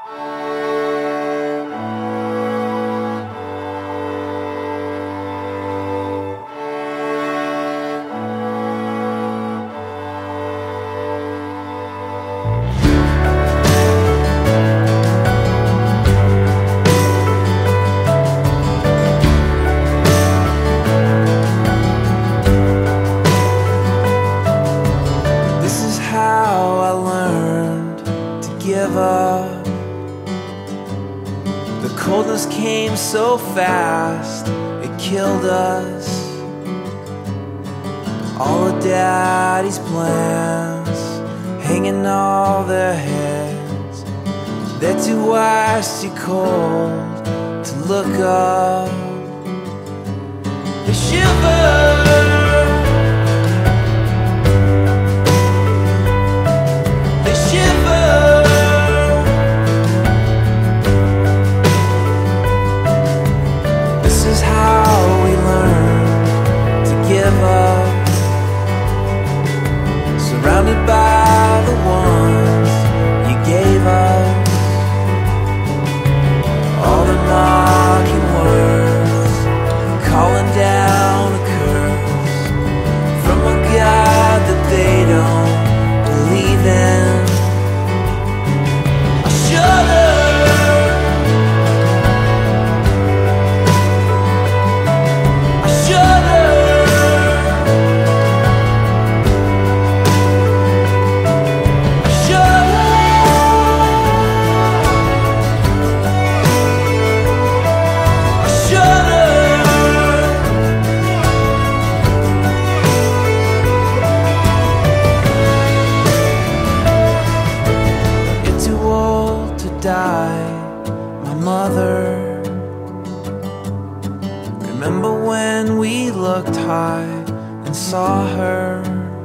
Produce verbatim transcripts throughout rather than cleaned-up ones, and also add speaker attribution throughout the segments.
Speaker 1: The coldness came so fast, it killed us. All of daddy's plans hanging all their heads. They're too wise, too cold to look up. They shiver. Surrounded by the ones you gave us, all the mocking words calling down a curse from a God that they don't believe in. I shudder. My mother, remember when we looked high and saw her?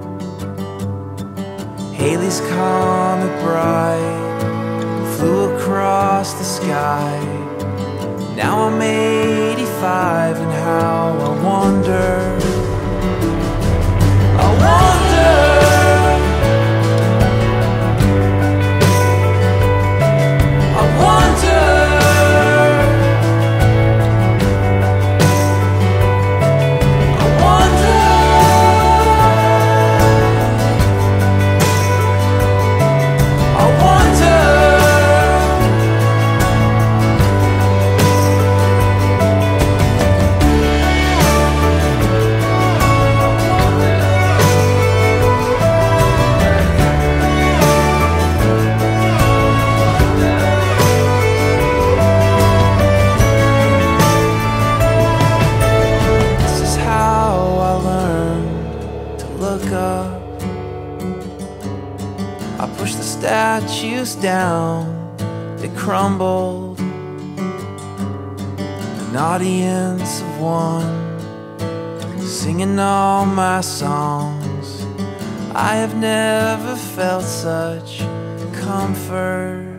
Speaker 1: Haley's comet bright flew across the sky. Now I'm eighty-five and how I wonder, I wonder. I pushed the statues down, they crumbled. An audience of one, singing all my songs. I have never felt such comfort.